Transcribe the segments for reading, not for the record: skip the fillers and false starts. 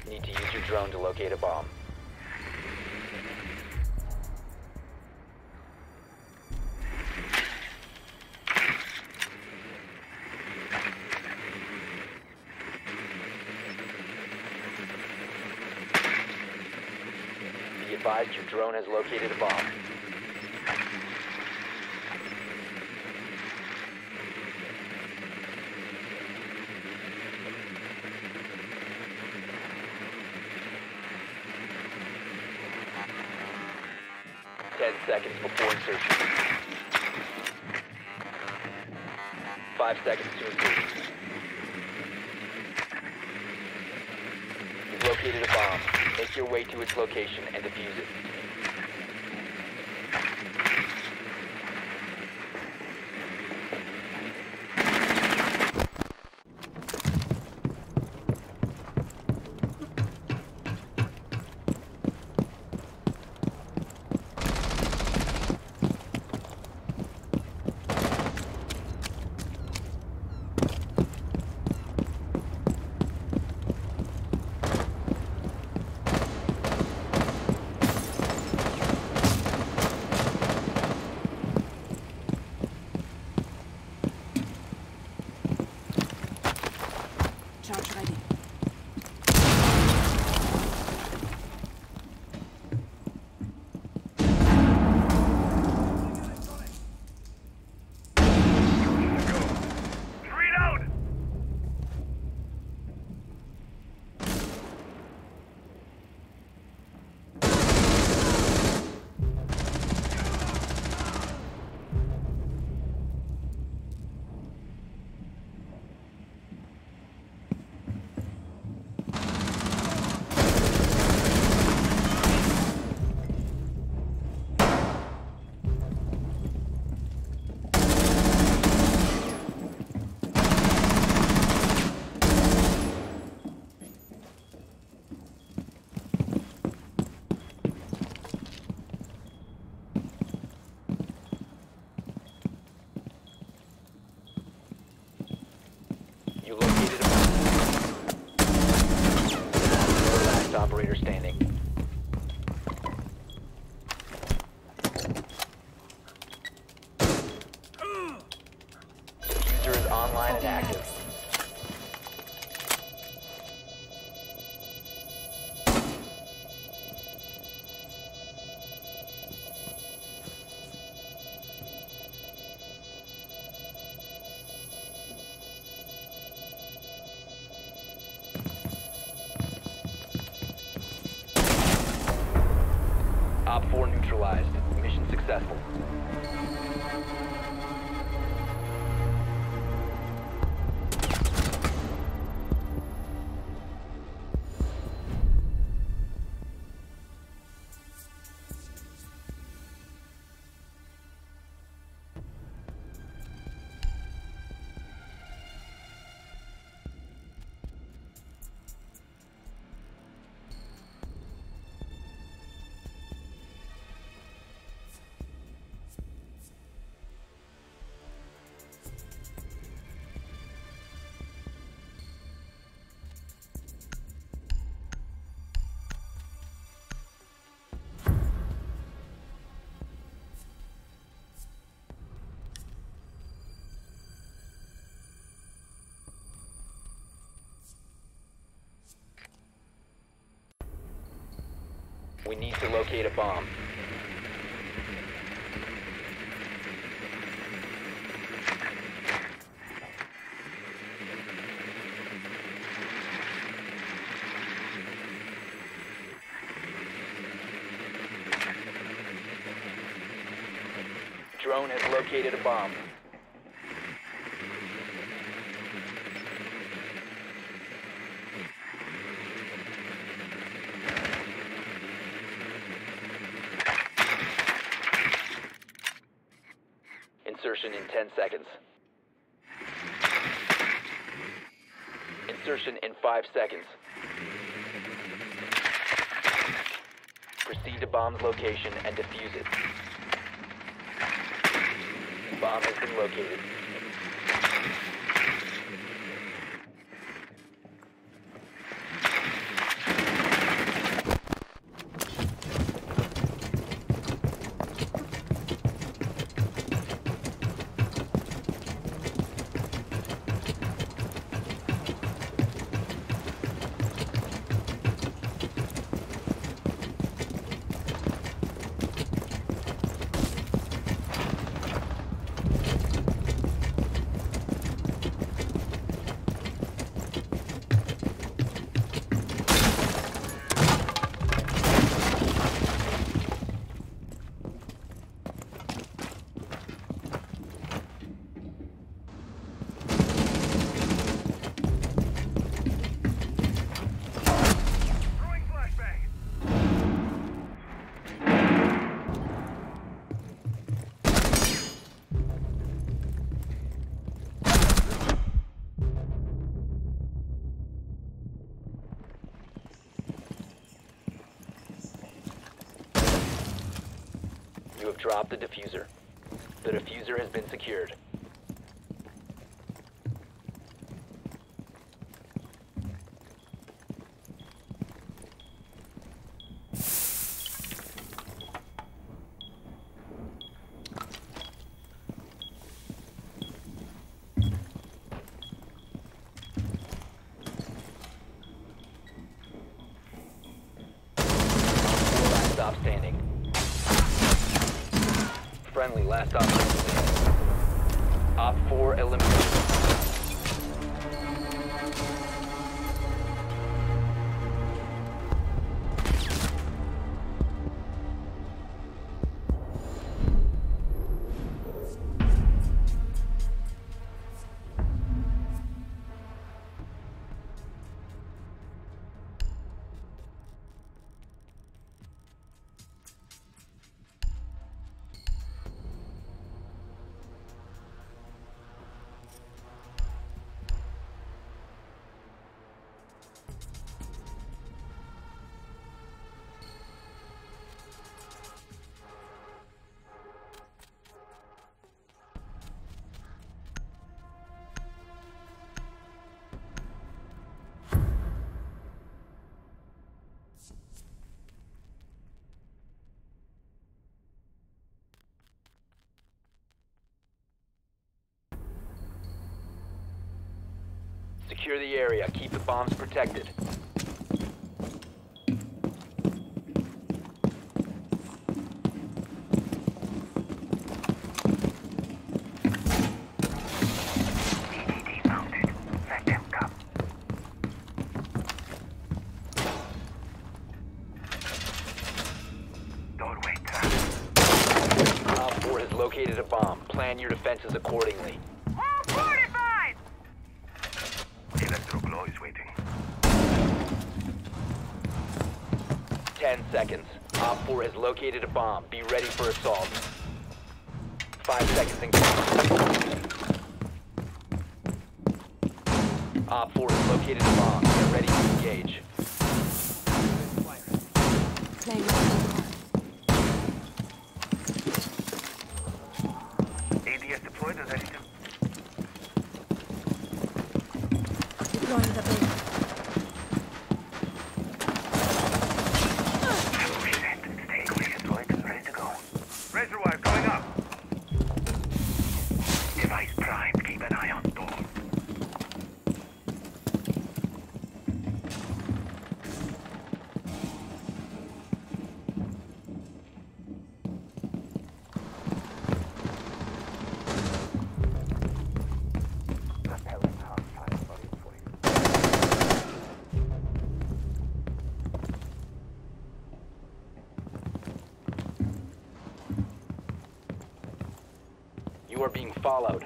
Need to use your drone to locate a bomb. Be advised your drone has located a bomb. Seconds before insertion. 5 seconds to insertion. You've located a bomb. Make your way to its location and defuse it. Charge ready. You located a bomb. Last operator standing. Diffuser is online and active. Op 4 neutralized. Mission successful. We need to locate a bomb. Drone has located a bomb. Insertion in 10 seconds. Insertion in 5 seconds. Proceed to bomb's location and defuse it. Bomb has been located. You have dropped the diffuser. The diffuser has been secured. Last stop standing. Friendly, last stop standing. Op 4 eliminated. Secure the area. Keep the bombs protected. EDD mounted. Let them come. Doorway trap. Op 4 has located a bomb. Plan your defenses accordingly. All fortified! Electroglow is waiting. 10 seconds. Op 4 has located a bomb. Be ready for assault. 5 seconds and Op 4 has located a bomb. Get ready to engage. ADS deployed and ready to... Deploying the base. Reset. Stay clear, deployed. Ready to go. Razor wire going up. Device primed. Keep an eye on door. You are being followed.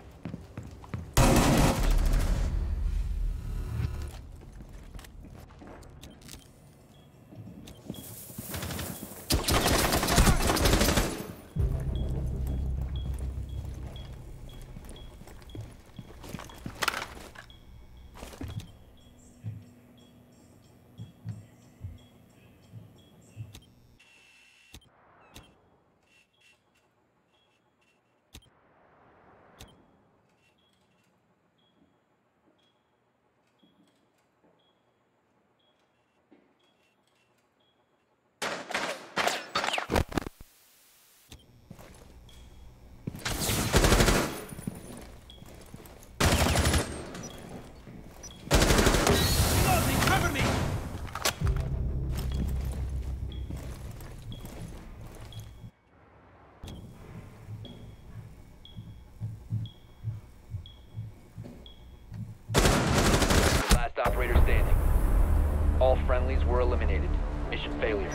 Last operator standing. All friendlies were eliminated. Mission failure.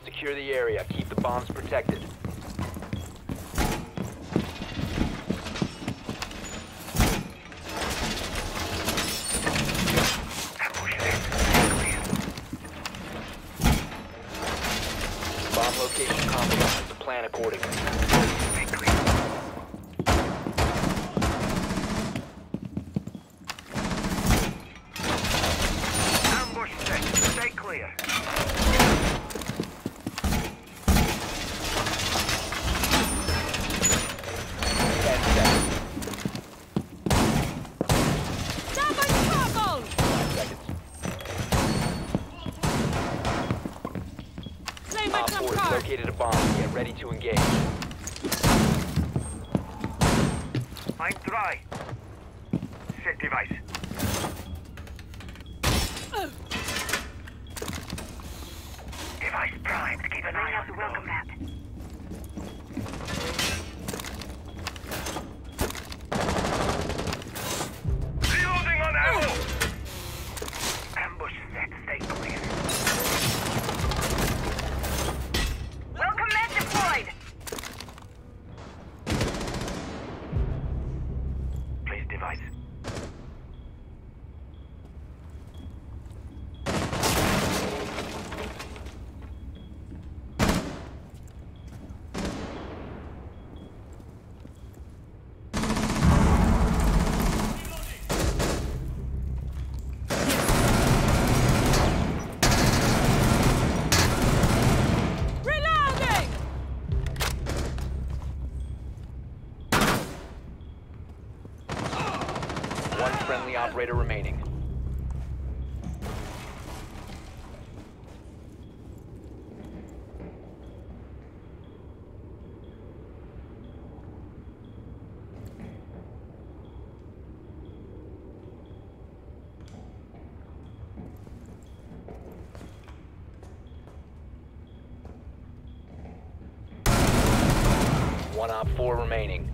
Secure the area. Keep the bombs protected. Ambush set. Stay clear. Bomb location compromised. Plan accordingly. Stay clear. Ambush set. Stay clear. 10 seconds. Dawaj trouble! 5 seconds. Play my Op trump 4 has card! located a bomb. Get ready to engage. I'm dry. Set device. Device primed. Keep an eye out the welcome map. Reloading on ammo! Ambush set. Stay clear. Welcome mat deployed. Place device. Reloading! One friendly operator remaining. One op 4 remaining.